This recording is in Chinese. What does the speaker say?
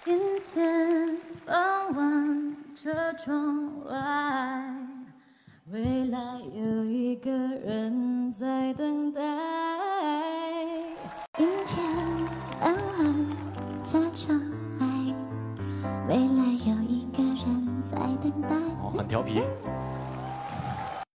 阴天傍晚，车窗外，未来有一个人在等待。 阴天傍晚，车窗外，未来有一个人在等待。 哦，很调皮。